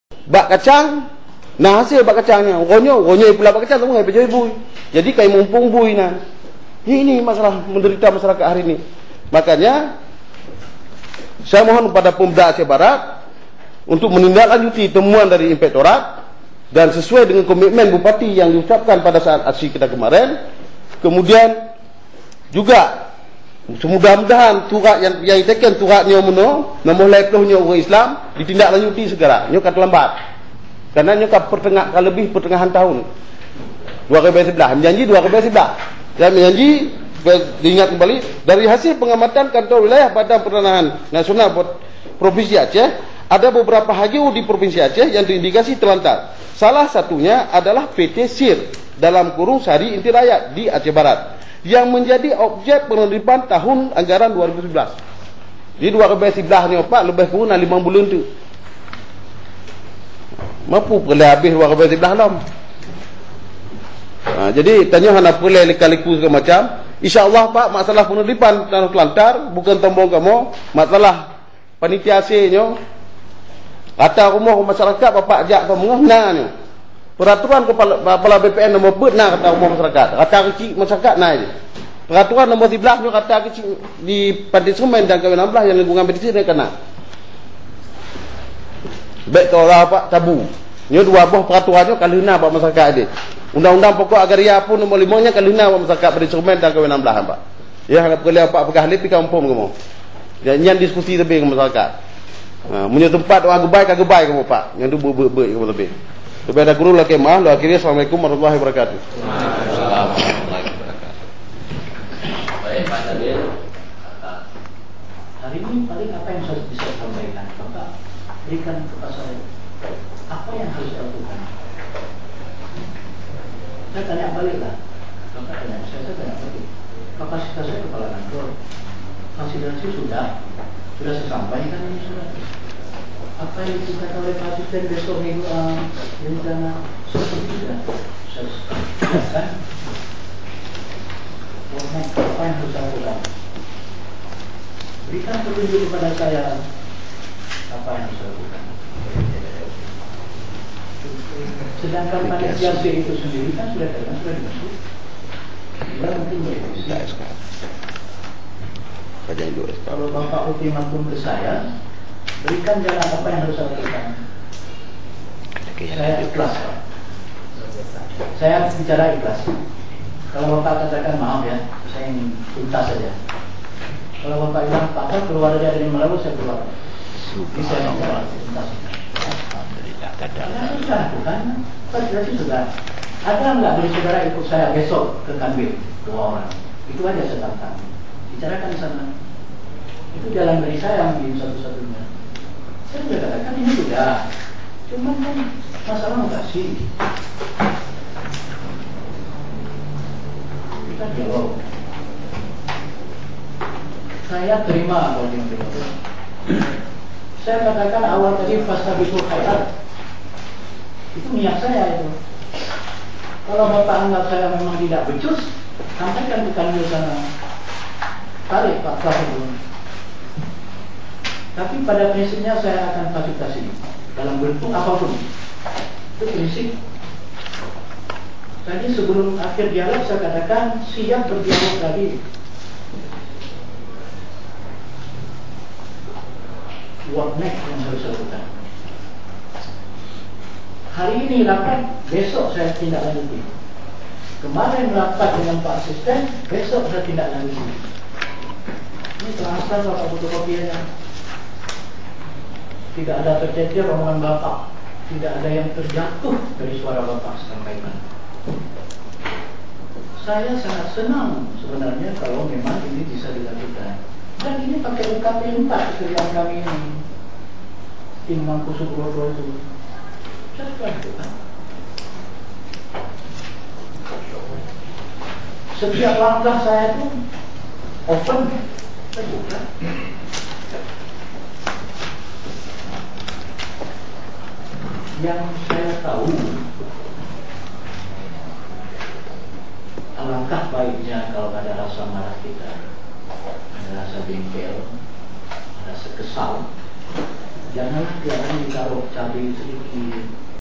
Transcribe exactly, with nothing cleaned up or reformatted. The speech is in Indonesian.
bak kacang, nah hasil bak kacangnya, ronyo, ronyo pula bak kacang, tahu nggak berjaya bui. Jadi kayak mumpung bui nah. Ini masalah menderita masyarakat hari ini. Makanya saya mohon kepada Pemda Aceh Barat untuk menindaklanjuti temuan dari Inspektorat dan sesuai dengan komitmen Bupati yang diucapkan pada saat aksi kita kemarin. Kemudian juga semudah-mudahan turak yang yang ditekan turak nyo meno nombor leplohnya orang Islam ditindaklanjuti segera. Nyo kata lambat. Karena nyo kat pertengah lebih pertengahan tahun. Dua kali sebelah, menjanji dua kali sebelah. Dan menjanji diingat kembali dari hasil pengamatan kantor wilayah Badan Pertanahan Nasional Provinsi Aceh, ada beberapa H G U di Provinsi Aceh yang terindikasi terlantar. Salah satunya adalah P T Sir dalam kurung Sari Inti Rakyat di Aceh Barat yang menjadi objek penerbitan tahun anggaran dua ribu sebelas. Di dua ribu sebelas ni Pak lebih kurang lima bulan tu. Mampu boleh habis dua ribu sebelas lam. Ha, jadi tanya hana boleh likaliku segala macam. Insya-Allah Pak, masalah penerbitan tanah telantar bukan tombong kamu, masalah panitia asinyo. Kata rumah masyarakat bapak ajak kamu ngahna. Peraturan kepala, kepala B P N nombor empat nah kata rumah masyarakat. Kata kecil masyarakat nah je. Peraturan nombor sebelas nyo kata kecil di Pantai Semen dan K W enam belas yang lingkungan medicine kena. Baik kalau apa tabu. Nyo dua buah peraturannya kalina buat masyarakat dia. Undang-undang pokok agraria pun nombor lima nya kalina buat masyarakat Pantai Semen dan K W enam belas Pak. Ya harap boleh apa pegah lip kampung kamu. Dan yang diskusi lebih dengan masyarakat. Ha, punya tempat orang gebai kagak gebai kamu Pak. Yang tu ber-ber kamu lebih. Lebih ada guru lagi mah, lo akhirnya Assalamualaikum warahmatullahi wabarakatuh. Waalaikumsalam warahmatullahi wabarakatuh. Baik Pak Nabil, hari ini paling apa yang saya bisa sampaikan? Bapak berikan kepada saya apa yang harus saya lakukan. Saya tanya baliklah. Bapak tanya saya, saya tanya balik. Kapasitas saya kepala kantor, fasilitasi sudah, sudah saya sampaikan ini sudah. Apa yang dikatakan oleh Pak Asisten besok minggu uh, rencana seperti itu sudah saya kan apa yang harus saya lakukan, berikan petunjuk kepada saya apa yang harus saya lakukan. Sedangkan panitia C itu sendiri kan sudah kan sudah dimasuk, sudah mungkin merevisi. Kalau Bapak ultimatum ke saya, berikan jalan apa yang harus saya lakukan. Saya ikhlas Pak. Saya bicara ikhlas. Kalau Bapak katakan maaf ya, saya ingin tuntas saja. Kalau Bapak bilang Pak keluar aja dari Melayu, saya keluar. Bisa bicara tuntas. Saya sudah lakukan. Fasilitasi sudah. Ada nggak dari saudara ikut saya besok ke Kanwil dua orang? Itu aja saya tantang. Bicarakan di sana. Itu jalan dari saya yang di satu-satunya. Saya sudah katakan ini sudah, cuman kan masalah lokasi. Kita dialog. Saya terima kalau terima. Saya katakan awal tadi fastabiqul khairat. Itu niat saya itu. Kalau Bapak anggap saya memang tidak becus, sampaikan ke kami sana. Tarik Pak Prabowo. Tapi pada prinsipnya saya akan fasilitasi dalam bentuk apapun. Itu prinsip. Tadi sebelum akhir dialog saya katakan siap berdialog lagi. What next yang harus saya lakukan? Hari ini rapat, besok saya tindak lanjuti. Kemarin rapat dengan Pak Asisten, besok saya tindak lanjuti. Ini transfer Bapak fotokopiannya. Tidak ada tercecer omongan Bapak, tidak ada yang terjatuh dari suara Bapak sampaikan. Saya sangat senang sebenarnya kalau memang ini bisa dilakukan. Dan ini pakai U K P empat kerjaan kami ini, tim Mangkusu Pulau itu. Saya sudah lakukan. Setiap langkah saya itu open, terbuka. Yang saya tahu, alangkah baiknya kalau ada rasa marah kita, ada rasa bengkel, ada rasa kesal, janganlah tiap hari ditaruh cabai sedikit,